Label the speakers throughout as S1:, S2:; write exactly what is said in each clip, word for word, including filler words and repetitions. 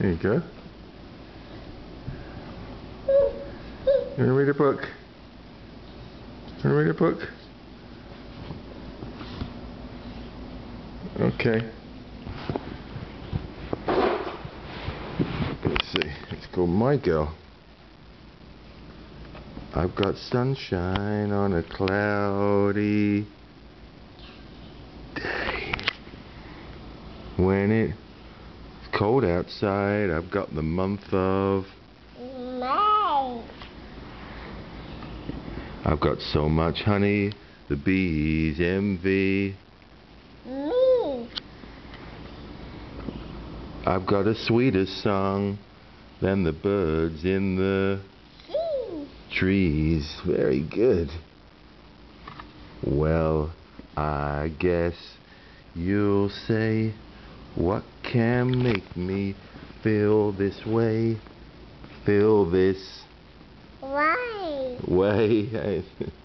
S1: There you go. You want to read a book? You want to read a book? Okay. Let's see. It's called My Girl. I've got sunshine on a cloudy day. When it's cold outside, I've got the month of
S2: May.
S1: I've got so much honey, the bees envy
S2: Me.
S1: I've got a sweeter song than the birds in the
S2: She.
S1: trees. Very good. Well, I guess you'll say, what can make me feel this way? Feel this
S2: Why?
S1: way?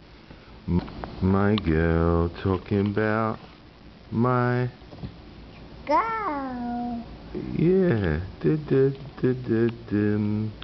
S1: My girl talking about my
S2: Go.
S1: yeah. Du, du, du, du, dum.